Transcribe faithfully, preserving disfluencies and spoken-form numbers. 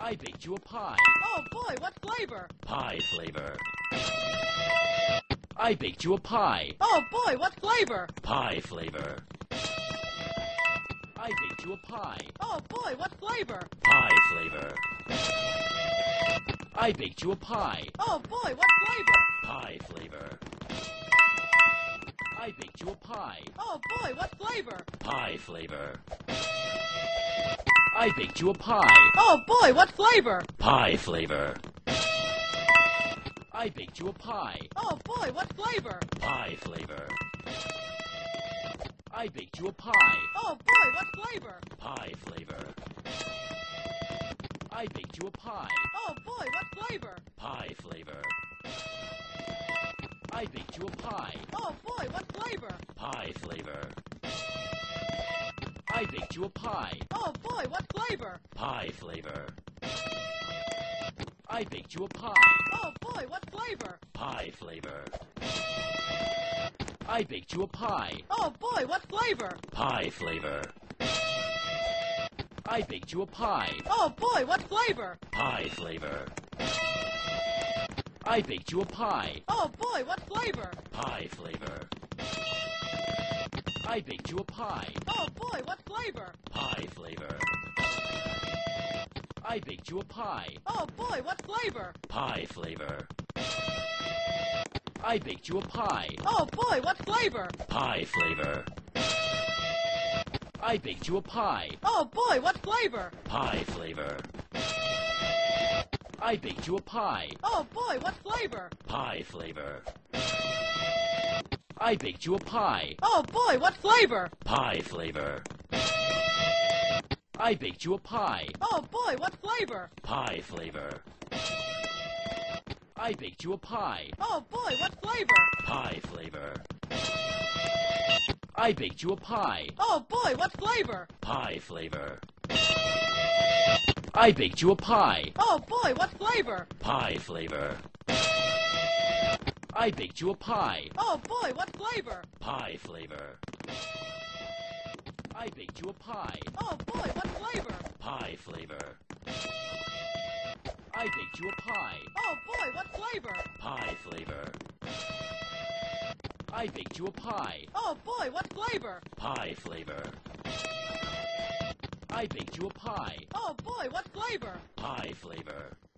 I baked you a pie. Oh boy, what flavor? Pie flavor. I baked you a pie. Oh boy, what flavor? Pie flavor. I baked you a pie. Oh boy, what flavor? Pie flavor. I baked you a pie. Oh boy, what flavor? Pie flavor. I baked you a pie. Oh boy, what flavor? Pie flavor. I baked you a pie. Oh boy, what flavor? Pie flavor. I baked you a pie. Oh boy, what flavor? Pie flavor. I baked you a pie. Oh boy, what flavor? Pie flavor. I baked you a pie. Oh boy, what flavor? Pie flavor. I baked you a pie. Oh boy, what flavor? Pie flavor. I baked you a pie. Oh boy, what flavor? Pie flavor. I baked you a pie. Oh boy, what flavor? Pie flavor. I baked you a pie. Oh boy, what flavor? Pie flavor. I baked you a pie. Oh boy, what flavor? Pie flavor. I baked you a pie. Oh boy, what flavor? Pie flavor. I baked you a pie. Oh boy, what flavor? Pie flavor. I baked you a pie. Oh boy, what flavor? Pie flavor. I baked you a pie. Oh boy, what flavor? Pie flavor. I baked you a pie. Oh boy, what flavor? Pie flavor. I baked you a pie. Oh boy, what flavor? Pie flavor. I baked you a pie. Oh boy, what flavor? Pie flavor. I baked you a pie. Oh boy, what flavor? Pie flavor. I baked you a pie. Oh boy, what flavor? Pie flavor. I baked you a pie. Oh boy, what flavor? Pie flavor. I baked you a pie. Oh boy, what flavor? Pie flavor. I baked you a pie. Oh boy, what flavor? Pie flavor. I baked you a pie. Oh boy, what flavor? Pie flavor. I baked you a pie. Oh boy, what flavor? Pie flavor. I baked you a pie. Oh boy, what flavor? Pie flavor. I baked you a pie. Oh boy, what flavor? Pie flavor.